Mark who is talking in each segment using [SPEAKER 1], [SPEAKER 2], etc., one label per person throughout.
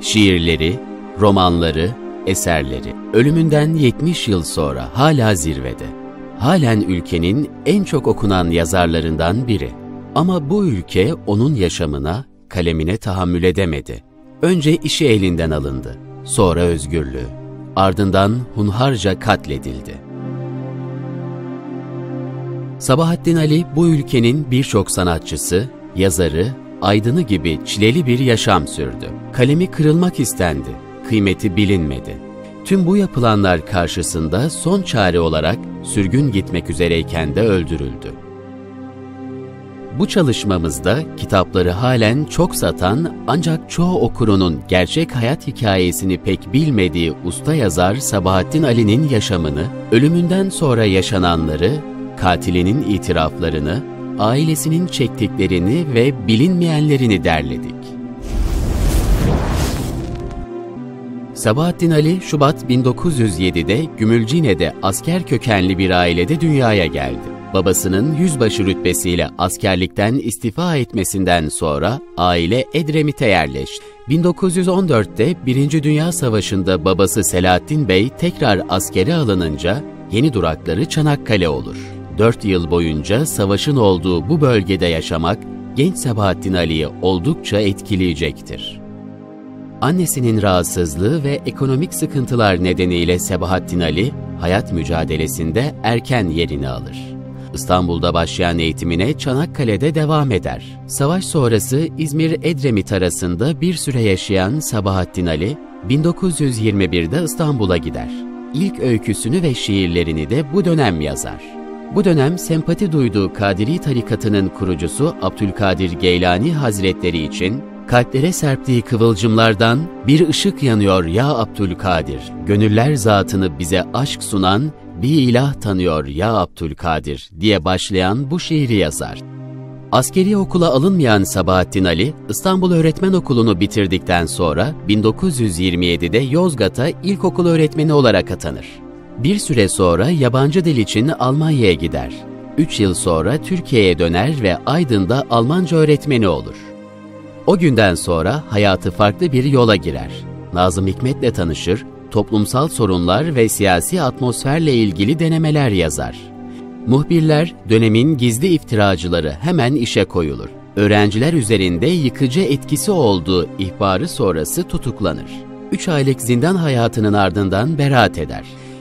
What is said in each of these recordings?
[SPEAKER 1] Şiirleri, romanları, eserleri ölümünden 70 yıl sonra hala zirvede. Halen ülkenin en çok okunan yazarlarından biri. Ama bu ülke onun yaşamına, kalemine tahammül edemedi. Önce işi elinden alındı, sonra özgürlüğü, ardından hunharca katledildi. Sabahattin Ali bu ülkenin birçok sanatçısı, yazarı, aydını gibi çileli bir yaşam sürdü. Kalemi kırılmak istendi, kıymeti bilinmedi. Tüm bu yapılanlar karşısında son çare olarak sürgün gitmek üzereyken de öldürüldü. Bu çalışmamızda kitapları halen çok satan ancak çoğu okurunun gerçek hayat hikayesini pek bilmediği usta yazar Sabahattin Ali'nin yaşamını, ölümünden sonra yaşananları, katilinin itiraflarını, ailesinin çektiklerini ve bilinmeyenlerini derledik. Sabahattin Ali, Şubat 1907'de Gümülcine'de asker kökenli bir ailede dünyaya geldi. Babasının yüzbaşı rütbesiyle askerlikten istifa etmesinden sonra aile Edremit'e yerleşti. 1914'te 1. Dünya Savaşı'nda babası Selahattin Bey tekrar askere alınınca yeni durakları Çanakkale olur. 4 yıl boyunca savaşın olduğu bu bölgede yaşamak genç Sabahattin Ali'yi oldukça etkileyecektir. Annesinin rahatsızlığı ve ekonomik sıkıntılar nedeniyle Sabahattin Ali, hayat mücadelesinde erken yerini alır. İstanbul'da başlayan eğitimine Çanakkale'de devam eder. Savaş sonrası İzmir-Edremit arasında bir süre yaşayan Sabahattin Ali, 1921'de İstanbul'a gider. İlk öyküsünü ve şiirlerini de bu dönem yazar. Bu dönem sempati duyduğu Kadiri tarikatının kurucusu Abdülkadir Geylani Hazretleri için kalplere serptiği kıvılcımlardan bir ışık yanıyor ya Abdülkadir, gönüller zatını bize aşk sunan bir ilah tanıyor ya Abdülkadir diye başlayan bu şiiri yazar. Askeri okula alınmayan Sabahattin Ali, İstanbul Öğretmen Okulu'nu bitirdikten sonra 1927'de Yozgat'a ilkokul öğretmeni olarak atanır. Bir süre sonra yabancı dil için Almanya'ya gider. 3 yıl sonra Türkiye'ye döner ve Aydın'da Almanca öğretmeni olur. O günden sonra hayatı farklı bir yola girer. Nazım Hikmet'le tanışır, toplumsal sorunlar ve siyasi atmosferle ilgili denemeler yazar. Muhbirler, dönemin gizli iftiracıları hemen işe koyulur. Öğrenciler üzerinde yıkıcı etkisi olduğu ihbarı sonrası tutuklanır. 3 aylık zindan hayatının ardından beraat eder.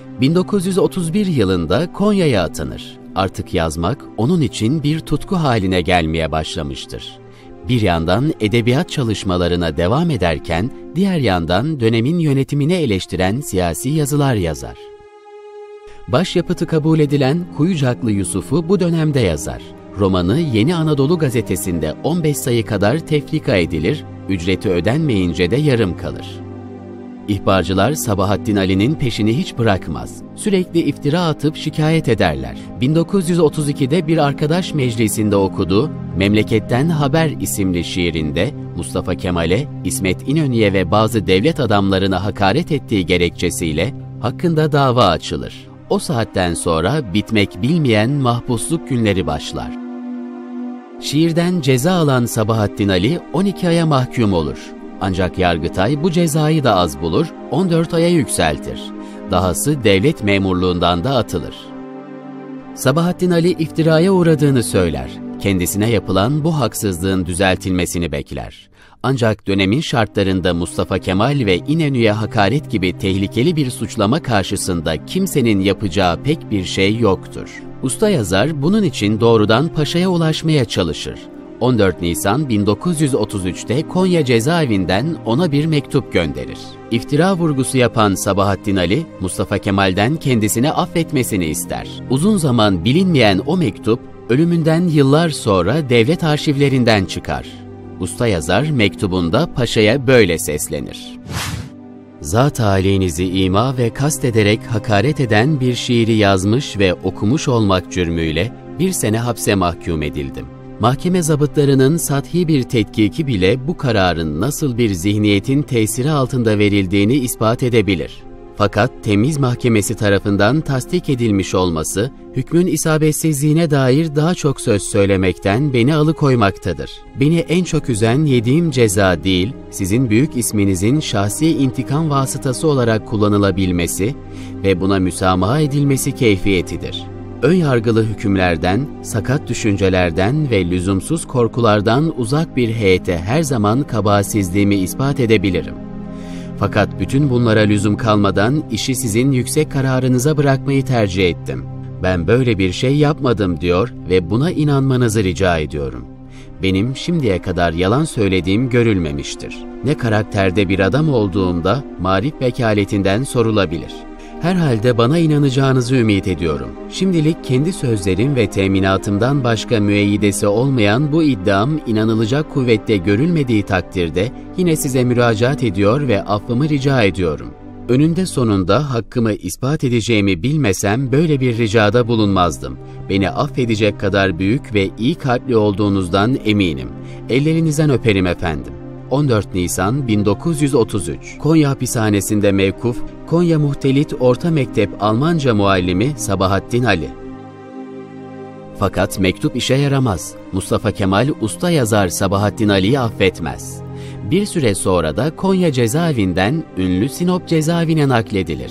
[SPEAKER 1] 1931 yılında Konya'ya atanır. Artık yazmak onun için bir tutku haline gelmeye başlamıştır. Bir yandan edebiyat çalışmalarına devam ederken, diğer yandan dönemin yönetimini eleştiren siyasi yazılar yazar. Başyapıtı kabul edilen Kuyucaklı Yusuf'u bu dönemde yazar. Romanı Yeni Anadolu Gazetesi'nde 15 sayı kadar tefrika edilir, ücreti ödenmeyince de yarım kalır. İhbarcılar Sabahattin Ali'nin peşini hiç bırakmaz. Sürekli iftira atıp şikayet ederler. 1932'de bir arkadaş meclisinde okuduğu Memleketten Haber isimli şiirinde Mustafa Kemal'e, İsmet İnönü'ye ve bazı devlet adamlarına hakaret ettiği gerekçesiyle hakkında dava açılır. O saatten sonra bitmek bilmeyen mahpusluk günleri başlar. Şiirden ceza alan Sabahattin Ali 12 aya mahkum olur. Ancak Yargıtay bu cezayı da az bulur, 14 aya yükseltir. Dahası devlet memurluğundan da atılır. Sabahattin Ali iftiraya uğradığını söyler. Kendisine yapılan bu haksızlığın düzeltilmesini bekler. Ancak dönemin şartlarında Mustafa Kemal ve İnönü'ye hakaret gibi tehlikeli bir suçlama karşısında kimsenin yapacağı pek bir şey yoktur. Usta yazar bunun için doğrudan paşaya ulaşmaya çalışır. 14 Nisan 1933'te Konya cezaevinden ona bir mektup gönderir. İftira vurgusu yapan Sabahattin Ali, Mustafa Kemal'den kendisini affetmesini ister. Uzun zaman bilinmeyen o mektup, ölümünden yıllar sonra devlet arşivlerinden çıkar. Usta yazar mektubunda paşaya böyle seslenir: "Zat-ı aleyhinizi ima ve kastederek hakaret eden bir şiiri yazmış ve okumuş olmak cürmüyle 1 sene hapse mahkum edildim. Mahkeme zabıtlarının sathi bir tetkiki bile bu kararın nasıl bir zihniyetin tesiri altında verildiğini ispat edebilir. Fakat temiz mahkemesi tarafından tasdik edilmiş olması, hükmün isabetsizliğine dair daha çok söz söylemekten beni alıkoymaktadır. Beni en çok üzen yediğim ceza değil, sizin büyük isminizin şahsi intikam vasıtası olarak kullanılabilmesi ve buna müsamaha edilmesi keyfiyetidir. Önyargılı hükümlerden, sakat düşüncelerden ve lüzumsuz korkulardan uzak bir heyete her zaman kabahatsizliğimi ispat edebilirim. Fakat bütün bunlara lüzum kalmadan işi sizin yüksek kararınıza bırakmayı tercih ettim. Ben böyle bir şey yapmadım diyor ve buna inanmanızı rica ediyorum. Benim şimdiye kadar yalan söylediğim görülmemiştir. Ne karakterde bir adam olduğumda marif vekaletinden sorulabilir. Herhalde bana inanacağınızı ümit ediyorum. Şimdilik kendi sözlerim ve teminatımdan başka müeyyidesi olmayan bu iddiam inanılacak kuvvette görülmediği takdirde yine size müracaat ediyor ve affımı rica ediyorum. Önünde sonunda hakkımı ispat edeceğimi bilmesem böyle bir ricada bulunmazdım. Beni affedecek kadar büyük ve iyi kalpli olduğunuzdan eminim. Ellerinizden öperim efendim. 14 Nisan 1933 Konya hapishanesinde mevkuf, Konya Muhtelit Orta Mektep Almanca muallimi Sabahattin Ali. Fakat mektup işe yaramaz. Mustafa Kemal usta yazar Sabahattin Ali'yi affetmez. Bir süre sonra da Konya cezaevinden ünlü Sinop cezaevine nakledilir.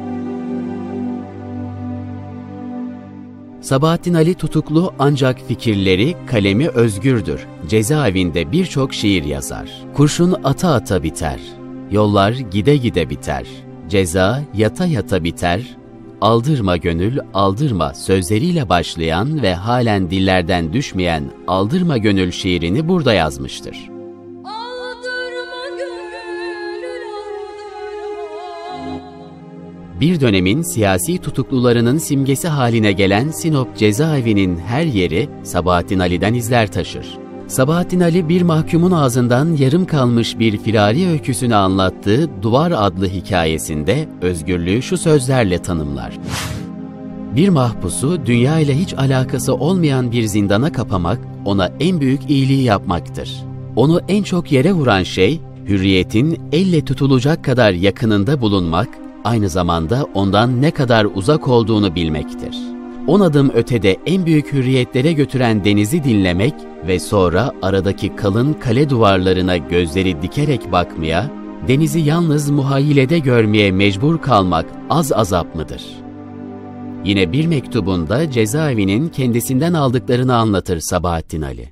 [SPEAKER 1] Sabahattin Ali tutuklu ancak fikirleri, kalemi özgürdür. Cezaevinde birçok şiir yazar. Kurşun ata ata biter, yollar gide gide biter, ceza yata yata biter, aldırma gönül aldırma sözleriyle başlayan ve halen dillerden düşmeyen Aldırma Gönül şiirini burada yazmıştır. Bir dönemin siyasi tutuklularının simgesi haline gelen Sinop cezaevinin her yeri Sabahattin Ali'den izler taşır. Sabahattin Ali bir mahkumun ağzından yarım kalmış bir firari öyküsünü anlattığı Duvar adlı hikayesinde özgürlüğü şu sözlerle tanımlar. Bir mahpusu dünya ile hiç alakası olmayan bir zindana kapamak ona en büyük iyiliği yapmaktır. Onu en çok yere vuran şey hürriyetin elle tutulacak kadar yakınında bulunmak, aynı zamanda ondan ne kadar uzak olduğunu bilmektir. 10 adım ötede en büyük hürriyetlere götüren denizi dinlemek ve sonra aradaki kalın kale duvarlarına gözleri dikerek bakmaya, denizi yalnız muhayyilede görmeye mecbur kalmak az azap mıdır? Yine bir mektubunda cezaevinin kendisinden aldıklarını anlatır Sabahattin Ali.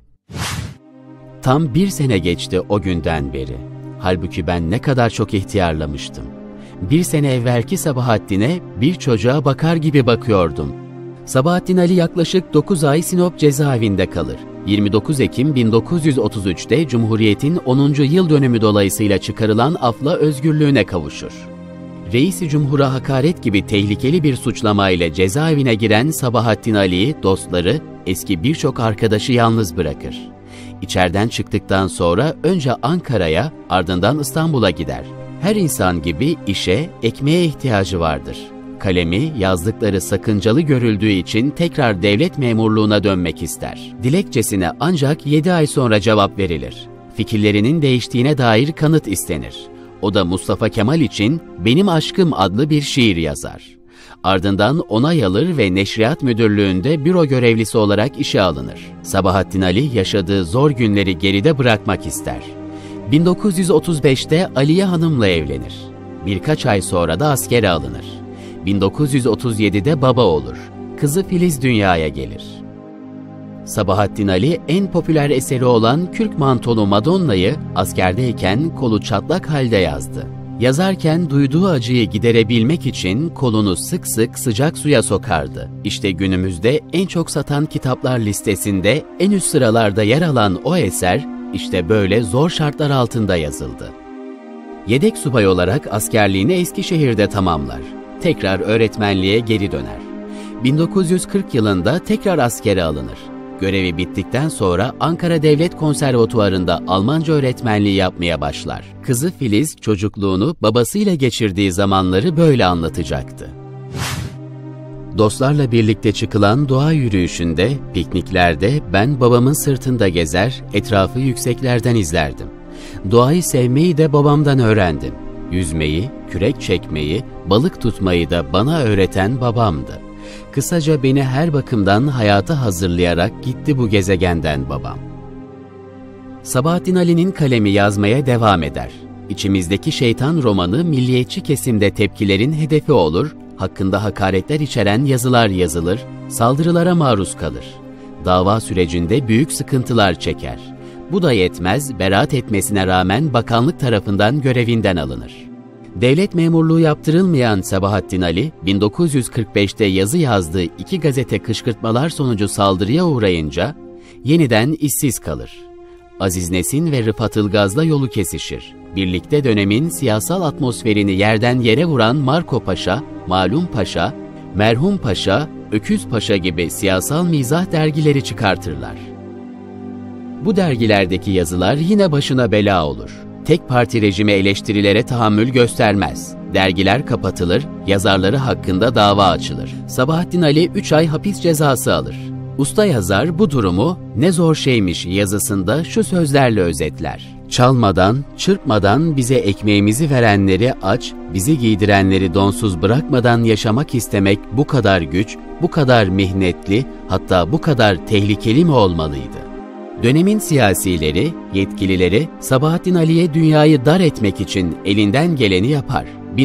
[SPEAKER 1] Tam 1 sene geçti o günden beri. Halbuki ben ne kadar çok ihtiyarlamıştım. 1 sene evvelki Sabahattin'e bir çocuğa bakar gibi bakıyordum. Sabahattin Ali yaklaşık 9 ay Sinop cezaevinde kalır. 29 Ekim 1933'te Cumhuriyet'in 10. yıl dönümü dolayısıyla çıkarılan afla özgürlüğüne kavuşur. Reis-i Cumhur'a hakaret gibi tehlikeli bir suçlamayla cezaevine giren Sabahattin Ali'yi dostları, eski birçok arkadaşı yalnız bırakır. İçeriden çıktıktan sonra önce Ankara'ya, ardından İstanbul'a gider. Her insan gibi işe, ekmeğe ihtiyacı vardır. Kalemi, yazdıkları sakıncalı görüldüğü için tekrar devlet memurluğuna dönmek ister. Dilekçesine ancak 7 ay sonra cevap verilir. Fikirlerinin değiştiğine dair kanıt istenir. O da Mustafa Kemal için Benim Aşkım adlı bir şiir yazar. Ardından onay alır ve Neşriyat Müdürlüğü'nde büro görevlisi olarak işe alınır. Sabahattin Ali yaşadığı zor günleri geride bırakmak ister. 1935'te Aliye Hanım'la evlenir. Birkaç ay sonra da askere alınır. 1937'de baba olur. Kızı Filiz dünyaya gelir. Sabahattin Ali en popüler eseri olan Kürk Mantolu Madonna'yı askerdeyken kolu çatlak halde yazdı. Yazarken duyduğu acıyı giderebilmek için kolunu sık sık sıcak suya sokardı. İşte günümüzde en çok satan kitaplar listesinde en üst sıralarda yer alan o eser, işte böyle zor şartlar altında yazıldı. Yedek subay olarak askerliğini Eskişehir'de tamamlar. Tekrar öğretmenliğe geri döner. 1940 yılında tekrar askere alınır. Görevi bittikten sonra Ankara Devlet Konservatuvarı'nda Almanca öğretmenliği yapmaya başlar. Kızı Filiz çocukluğunu babasıyla geçirdiği zamanları böyle anlatacaktı. Dostlarla birlikte çıkılan doğa yürüyüşünde, pikniklerde ben babamın sırtında gezer, etrafı yükseklerden izlerdim. Doğayı sevmeyi de babamdan öğrendim. Yüzmeyi, kürek çekmeyi, balık tutmayı da bana öğreten babamdı. Kısaca beni her bakımdan hayata hazırlayarak gitti bu gezegenden babam. Sabahattin Ali'nin kalemi yazmaya devam eder. İçimizdeki Şeytan romanı milliyetçi kesimde tepkilerin hedefi olur, hakkında hakaretler içeren yazılar yazılır, saldırılara maruz kalır. Dava sürecinde büyük sıkıntılar çeker. Bu da yetmez, beraat etmesine rağmen bakanlık tarafından görevinden alınır. Devlet memurluğu yaptırılmayan Sabahattin Ali, 1945'te yazı yazdığı 2 gazete kışkırtmalar sonucu saldırıya uğrayınca yeniden işsiz kalır. Aziz Nesin ve Rıfat Ilgaz'la yolu kesişir. Birlikte dönemin siyasal atmosferini yerden yere vuran Marco Paşa, Malum Paşa, Merhum Paşa, Öküz Paşa gibi siyasal mizah dergileri çıkartırlar. Bu dergilerdeki yazılar yine başına bela olur. Tek parti rejimi eleştirilere tahammül göstermez. Dergiler kapatılır, yazarları hakkında dava açılır. Sabahattin Ali 3 ay hapis cezası alır. Usta yazar bu durumu "Ne zor şeymiş" yazısında şu sözlerle özetler: "Çalmadan, çırpmadan bize ekmeğimizi verenleri aç, bizi giydirenleri donsuz bırakmadan yaşamak istemek bu kadar güç, bu kadar mihnetli, hatta bu kadar tehlikeli mi olmalıydı?" Dönemin siyasileri, yetkilileri Sabahattin Ali'ye dünyayı dar etmek için elinden geleni yapar.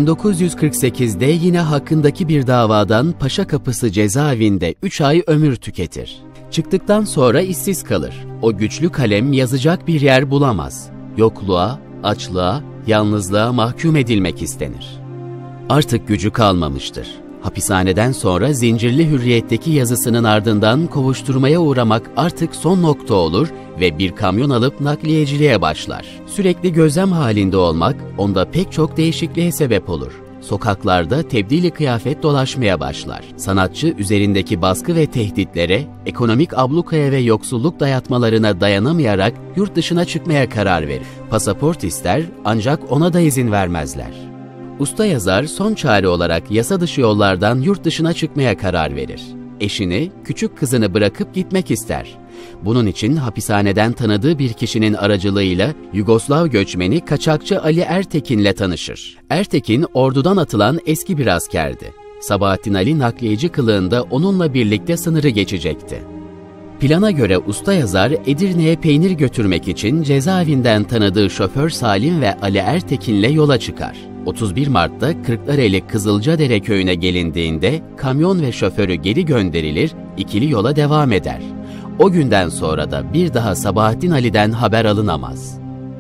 [SPEAKER 1] 1948'de yine hakkındaki bir davadan Paşakapısı cezaevinde 3 ay ömür tüketir. Çıktıktan sonra işsiz kalır. O güçlü kalem yazacak bir yer bulamaz. Yokluğa, açlığa, yalnızlığa mahkum edilmek istenir. Artık gücü kalmamıştır. Hapishaneden sonra Zincirli Hürriyet'teki yazısının ardından kovuşturmaya uğramak artık son nokta olur ve bir kamyon alıp nakliyeciliğe başlar. Sürekli gözlem halinde olmak onda pek çok değişikliğe sebep olur. Sokaklarda tebdili kıyafet dolaşmaya başlar. Sanatçı üzerindeki baskı ve tehditlere, ekonomik ablukaya ve yoksulluk dayatmalarına dayanamayarak yurt dışına çıkmaya karar verir. Pasaport ister ancak ona da izin vermezler. Usta yazar son çare olarak yasa dışı yollardan yurt dışına çıkmaya karar verir. Eşini, küçük kızını bırakıp gitmek ister. Bunun için hapishaneden tanıdığı bir kişinin aracılığıyla Yugoslav göçmeni kaçakçı Ali Ertekin'le tanışır. Ertekin ordudan atılan eski bir askerdi. Sabahattin Ali nakliyeci kılığında onunla birlikte sınırı geçecekti. Plana göre usta yazar Edirne'ye peynir götürmek için cezaevinden tanıdığı şoför Salim ve Ali Ertekin'le yola çıkar. 31 Mart'ta Kırklareli Kızılcadere köyüne gelindiğinde kamyon ve şoförü geri gönderilir, ikili yola devam eder. O günden sonra da bir daha Sabahattin Ali'den haber alınamaz.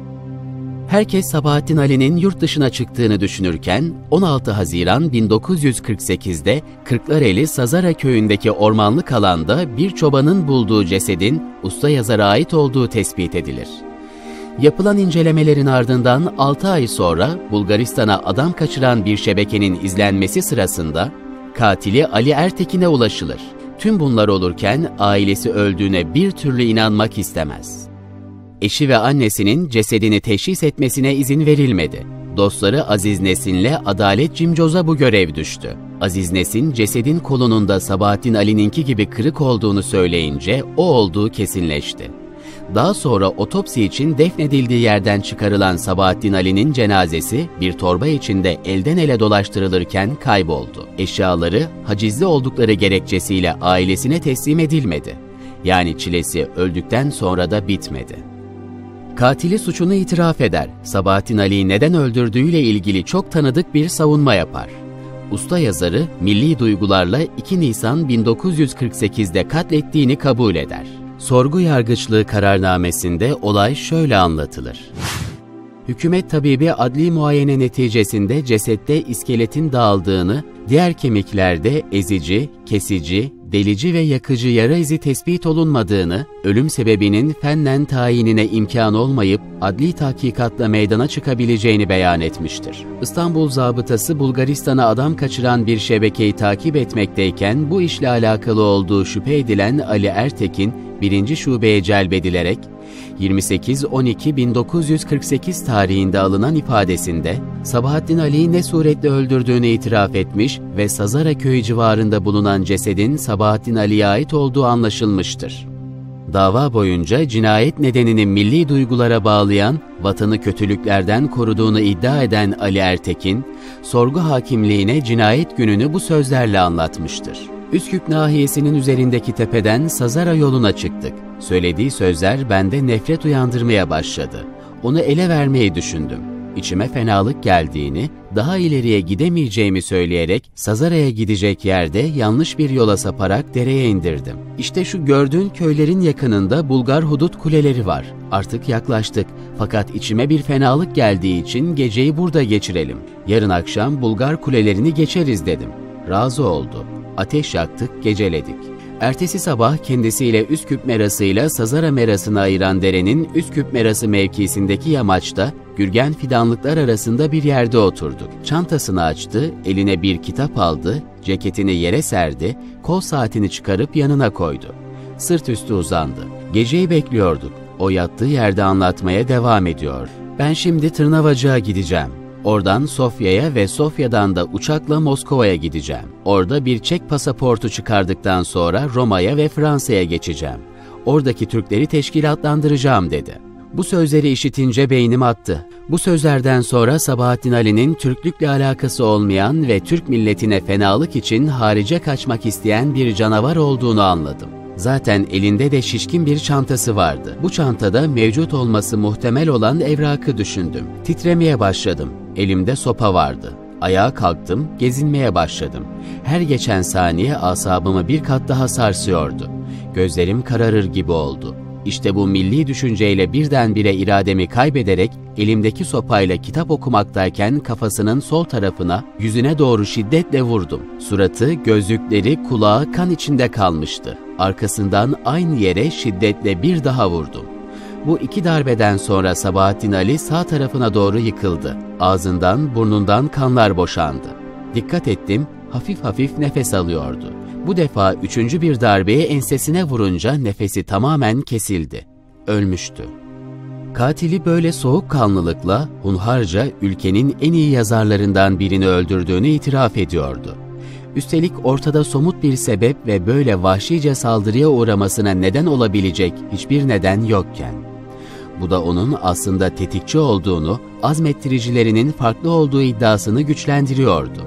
[SPEAKER 1] Herkes Sabahattin Ali'nin yurt dışına çıktığını düşünürken 16 Haziran 1948'de Kırklareli Sazara köyündeki ormanlık alanda bir çobanın bulduğu cesedin usta yazara ait olduğu tespit edilir. Yapılan incelemelerin ardından 6 ay sonra Bulgaristan'a adam kaçıran bir şebekenin izlenmesi sırasında katili Ali Ertekin'e ulaşılır. Tüm bunlar olurken ailesi öldüğüne bir türlü inanmak istemez. Eşi ve annesinin cesedini teşhis etmesine izin verilmedi. Dostları Aziz Nesin'le Adalet Cimcoz'a bu görev düştü. Aziz Nesin cesedin kolunun da Sabahattin Ali'ninki gibi kırık olduğunu söyleyince o olduğu kesinleşti. Daha sonra otopsi için defnedildiği yerden çıkarılan Sabahattin Ali'nin cenazesi bir torba içinde elden ele dolaştırılırken kayboldu. Eşyaları hacizli oldukları gerekçesiyle ailesine teslim edilmedi. Yani çilesi öldükten sonra da bitmedi. Katili suçunu itiraf eder. Sabahattin Ali'yi neden öldürdüğüyle ilgili çok tanıdık bir savunma yapar. Usta yazarı milli duygularla 2 Nisan 1948'de katlettiğini kabul eder. Sorgu yargıçlığı kararnamesinde olay şöyle anlatılır. Hükümet tabibi adli muayene neticesinde cesette iskeletin dağıldığını, diğer kemiklerde ezici, kesici, delici ve yakıcı yara izi tespit olunmadığını, ölüm sebebinin fennen tayinine imkan olmayıp adli tahkikatla meydana çıkabileceğini beyan etmiştir. İstanbul zabıtası Bulgaristan'a adam kaçıran bir şebekeyi takip etmekteyken bu işle alakalı olduğu şüphe edilen Ali Ertekin 1. Şubeye celbedilerek 28.12.1948 tarihinde alınan ifadesinde Sabahattin Ali'yi ne suretle öldürdüğünü itiraf etmiş ve Sazara köyü civarında bulunan cesedin Sabahattin Ali'ye ait olduğu anlaşılmıştır. Dava boyunca cinayet nedenini milli duygulara bağlayan, vatanı kötülüklerden koruduğunu iddia eden Ali Ertekin, sorgu hakimliğine cinayet gününü bu sözlerle anlatmıştır. Üsküp nahiyesinin üzerindeki tepeden Sazara yoluna çıktık. Söylediği sözler bende nefret uyandırmaya başladı. Onu ele vermeyi düşündüm. İçime fenalık geldiğini, daha ileriye gidemeyeceğimi söyleyerek Sazara'ya gidecek yerde yanlış bir yola saparak dereye indirdim. İşte şu gördüğün köylerin yakınında Bulgar hudut kuleleri var. Artık yaklaştık, fakat içime bir fenalık geldiği için geceyi burada geçirelim. Yarın akşam Bulgar kulelerini geçeriz dedim. Razı oldu. Ateş yaktık, geceledik. Ertesi sabah kendisiyle Üsküp Merası'yla Sazara Merası'nı ayıran derenin Üsküp Merası mevkisindeki yamaçta, gürgen fidanlıklar arasında bir yerde oturduk. Çantasını açtı, eline bir kitap aldı, ceketini yere serdi, kol saatini çıkarıp yanına koydu. Sırt üstü uzandı. Geceyi bekliyorduk. O yattığı yerde anlatmaya devam ediyor. Ben şimdi Tırnavacık'a gideceğim. Oradan Sofya'ya ve Sofya'dan da uçakla Moskova'ya gideceğim. Orada bir Çek pasaportu çıkardıktan sonra Roma'ya ve Fransa'ya geçeceğim. Oradaki Türkleri teşkilatlandıracağım dedi. Bu sözleri işitince beynim attı. Bu sözlerden sonra Sabahattin Ali'nin Türklükle alakası olmayan ve Türk milletine fenalık için harice kaçmak isteyen bir canavar olduğunu anladım. Zaten elinde de şişkin bir çantası vardı. Bu çantada mevcut olması muhtemel olan evrakı düşündüm. Titremeye başladım. Elimde sopa vardı. Ayağa kalktım, gezinmeye başladım. Her geçen saniye asabımı bir kat daha sarsıyordu. Gözlerim kararır gibi oldu. İşte bu milli düşünceyle birdenbire irademi kaybederek elimdeki sopayla kitap okumaktayken kafasının sol tarafına, yüzüne doğru şiddetle vurdum. Suratı, gözlükleri, kulağı kan içinde kalmıştı. Arkasından aynı yere şiddetle bir daha vurdum. Bu iki darbeden sonra Sabahattin Ali sağ tarafına doğru yıkıldı. Ağzından, burnundan kanlar boşandı. Dikkat ettim, hafif hafif nefes alıyordu. Bu defa üçüncü bir darbeye ensesine vurunca nefesi tamamen kesildi. Ölmüştü. Katili böyle soğukkanlılıkla, hunharca ülkenin en iyi yazarlarından birini öldürdüğünü itiraf ediyordu. Üstelik ortada somut bir sebep ve böyle vahşice saldırıya uğramasına neden olabilecek hiçbir neden yokken. Bu da onun aslında tetikçi olduğunu, azmettiricilerinin farklı olduğu iddiasını güçlendiriyordu.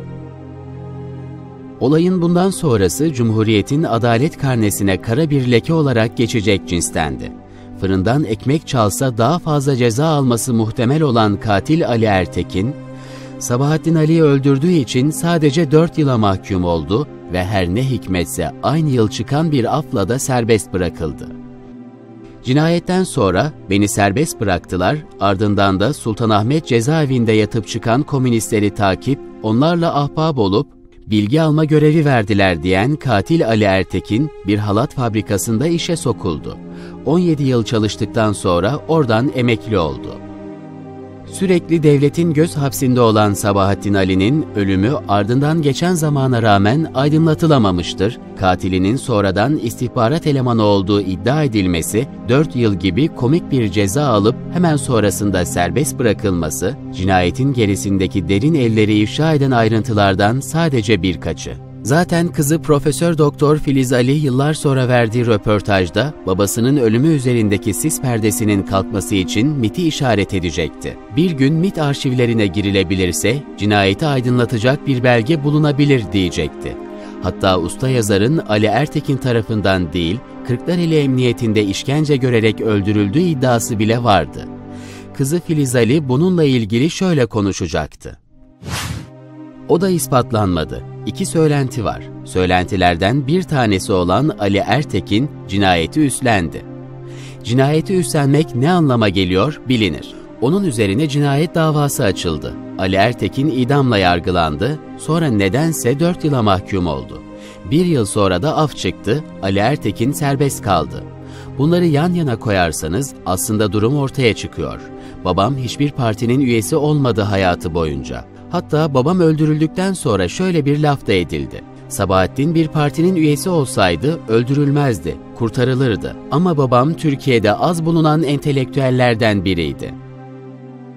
[SPEAKER 1] Olayın bundan sonrası Cumhuriyet'in adalet karnesine kara bir leke olarak geçecek cinstendi. Fırından ekmek çalsa daha fazla ceza alması muhtemel olan katil Ali Ertekin, Sabahattin Ali'yi öldürdüğü için sadece 4 yıla mahkum oldu ve her ne hikmetse aynı yıl çıkan bir afla da serbest bırakıldı. Cinayetten sonra beni serbest bıraktılar, ardından da Sultanahmet cezaevinde yatıp çıkan komünistleri takip, onlarla ahbap olup bilgi alma görevi verdiler diyen katil Ali Ertekin bir halat fabrikasında işe sokuldu. 17 yıl çalıştıktan sonra oradan emekli oldu. Sürekli devletin göz hapsinde olan Sabahattin Ali'nin ölümü ardından geçen zamana rağmen aydınlatılamamıştır. Katilinin sonradan istihbarat elemanı olduğu iddia edilmesi, 4 yıl gibi komik bir ceza alıp hemen sonrasında serbest bırakılması, cinayetin gerisindeki derin elleri ifşa eden ayrıntılardan sadece birkaçı. Zaten kızı Profesör Doktor Filiz Ali yıllar sonra verdiği röportajda babasının ölümü üzerindeki sis perdesinin kalkması için MİT'i işaret edecekti. Bir gün MİT arşivlerine girilebilirse cinayeti aydınlatacak bir belge bulunabilir diyecekti. Hatta usta yazarın Ali Ertekin tarafından değil, Kırklareli Emniyetinde işkence görerek öldürüldüğü iddiası bile vardı. Kızı Filiz Ali bununla ilgili şöyle konuşacaktı. O da ispatlanmadı. 2 söylenti var. Söylentilerden bir tanesi olan Ali Ertekin cinayeti üstlendi. Cinayeti üstlenmek ne anlama geliyor bilinir. Onun üzerine cinayet davası açıldı. Ali Ertekin idamla yargılandı, sonra nedense 4 yıla mahkum oldu. 1 yıl sonra da af çıktı, Ali Ertekin serbest kaldı. Bunları yan yana koyarsanız aslında durum ortaya çıkıyor. Babam hiçbir partinin üyesi olmadı hayatı boyunca. Hatta babam öldürüldükten sonra şöyle bir laf da edildi. Sabahattin bir partinin üyesi olsaydı öldürülmezdi, kurtarılırdı. Ama babam Türkiye'de az bulunan entelektüellerden biriydi.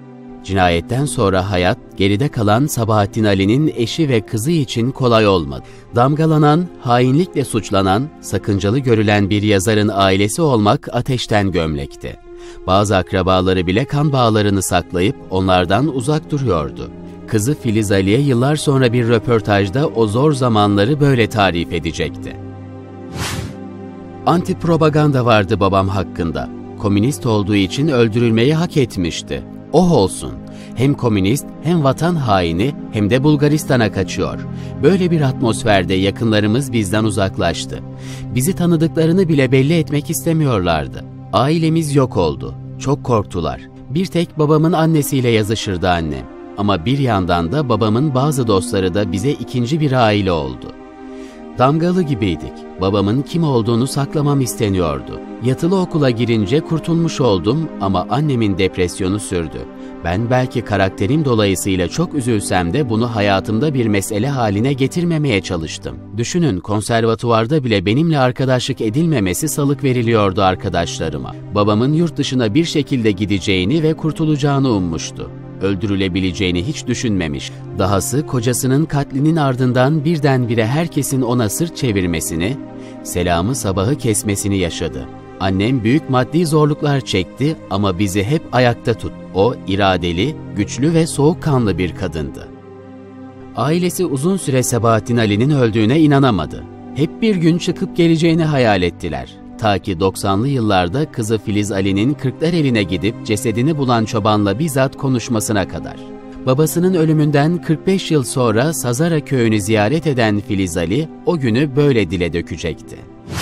[SPEAKER 1] Cinayetten sonra hayat, geride kalan Sabahattin Ali'nin eşi ve kızı için kolay olmadı. Damgalanan, hainlikle suçlanan, sakıncalı görülen bir yazarın ailesi olmak ateşten gömlekti. Bazı akrabaları bile kan bağlarını saklayıp onlardan uzak duruyordu. Kızı Filiz Ali'ye yıllar sonra bir röportajda o zor zamanları böyle tarif edecekti. Antipropaganda vardı babam hakkında. Komünist olduğu için öldürülmeyi hak etmişti. Oh olsun. Hem komünist, hem vatan haini, hem de Bulgaristan'a kaçıyor. Böyle bir atmosferde yakınlarımız bizden uzaklaştı. Bizi tanıdıklarını bile belli etmek istemiyorlardı. Ailemiz yok oldu. Çok korktular. Bir tek babamın annesiyle yazışırdı annem. Ama bir yandan da babamın bazı dostları da bize ikinci bir aile oldu. Damgalı gibiydik. Babamın kim olduğunu saklamam isteniyordu. Yatılı okula girince kurtulmuş oldum ama annemin depresyonu sürdü. Ben belki karakterim dolayısıyla çok üzülsem de bunu hayatımda bir mesele haline getirmemeye çalıştım. Düşünün, konservatuvarda bile benimle arkadaşlık edilmemesi salık veriliyordu arkadaşlarıma. Babamın yurt dışına bir şekilde gideceğini ve kurtulacağını ummuştu. Öldürülebileceğini hiç düşünmemiş. Dahası kocasının katlinin ardından birdenbire herkesin ona sırt çevirmesini, selamı sabahı kesmesini yaşadı. Annem büyük maddi zorluklar çekti ama bizi hep ayakta tuttu. O iradeli, güçlü ve soğukkanlı bir kadındı. Ailesi uzun süre Sabahattin Ali'nin öldüğüne inanamadı. Hep bir gün çıkıp geleceğini hayal ettiler. Ta ki 90'lı yıllarda kızı Filiz Ali'nin Kırklareli'ne gidip cesedini bulan çobanla bizzat konuşmasına kadar. Babasının ölümünden 45 yıl sonra Sazara köyünü ziyaret eden Filiz Ali o günü böyle dile dökecekti.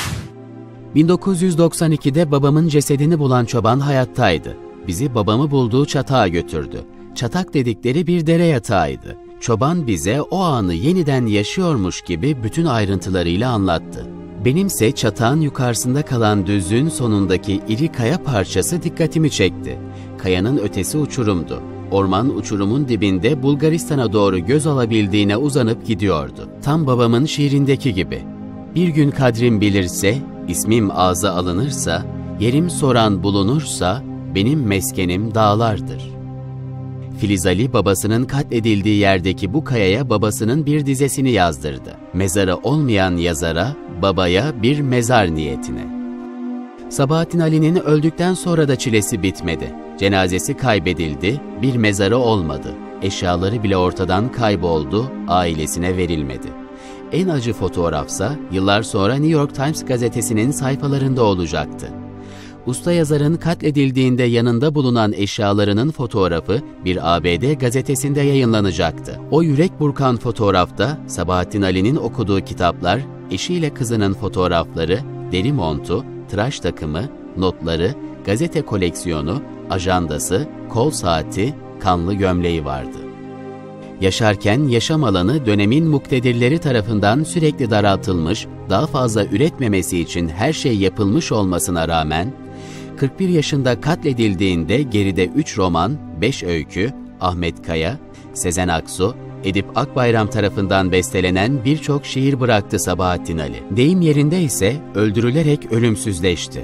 [SPEAKER 1] 1992'de babamın cesedini bulan çoban hayattaydı. Bizi babamı bulduğu çatağa götürdü. Çatak dedikleri bir dere yatağıydı. Çoban bize o anı yeniden yaşıyormuş gibi bütün ayrıntılarıyla anlattı. Benimse çatağın yukarısında kalan düzlüğün sonundaki iri kaya parçası dikkatimi çekti. Kayanın ötesi uçurumdu. Orman uçurumun dibinde Bulgaristan'a doğru göz alabildiğine uzanıp gidiyordu. Tam babamın şiirindeki gibi. Bir gün kadrim bilirse, ismim ağza alınırsa, yerim soran bulunursa, benim meskenim dağlardır. Filiz Ali babasının katledildiği yerdeki bu kayaya babasının bir dizesini yazdırdı. Mezarı olmayan yazara, babaya bir mezar niyetine. Sabahattin Ali'nin öldükten sonra da çilesi bitmedi. Cenazesi kaybedildi, bir mezarı olmadı. Eşyaları bile ortadan kayboldu, ailesine verilmedi. En acı fotoğrafsa yıllar sonra New York Times gazetesinin sayfalarında olacaktı. Usta yazarın katledildiğinde yanında bulunan eşyalarının fotoğrafı bir ABD gazetesinde yayınlanacaktı. O yürek burkan fotoğrafta Sabahattin Ali'nin okuduğu kitaplar, eşiyle kızının fotoğrafları, deri montu, tıraş takımı, notları, gazete koleksiyonu, ajandası, kol saati, kanlı gömleği vardı. Yaşarken yaşam alanı dönemin muktedirleri tarafından sürekli daraltılmış, daha fazla üretmemesi için her şey yapılmış olmasına rağmen, 41 yaşında katledildiğinde geride 3 roman, 5 öykü, Ahmet Kaya, Sezen Aksu, Edip Akbayram tarafından bestelenen birçok şiir bıraktı Sabahattin Ali. Deyim yerinde ise öldürülerek ölümsüzleşti.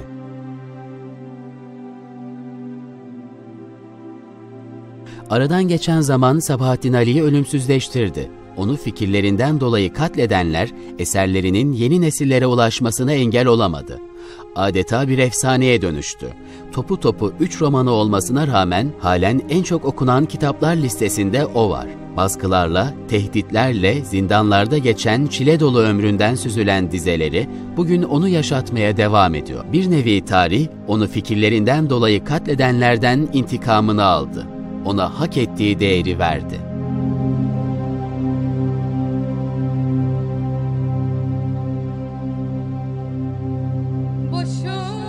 [SPEAKER 1] Aradan geçen zaman Sabahattin Ali'yi ölümsüzleştirdi. Onu fikirlerinden dolayı katledenler, eserlerinin yeni nesillere ulaşmasına engel olamadı. Adeta bir efsaneye dönüştü. Topu topu 3 romanı olmasına rağmen halen en çok okunan kitaplar listesinde o var. Baskılarla, tehditlerle zindanlarda geçen çile dolu ömründen süzülen dizeleri bugün onu yaşatmaya devam ediyor. Bir nevi tarih, onu fikirlerinden dolayı katledenlerden intikamını aldı. Ona hak ettiği değeri verdi.
[SPEAKER 2] Boşuna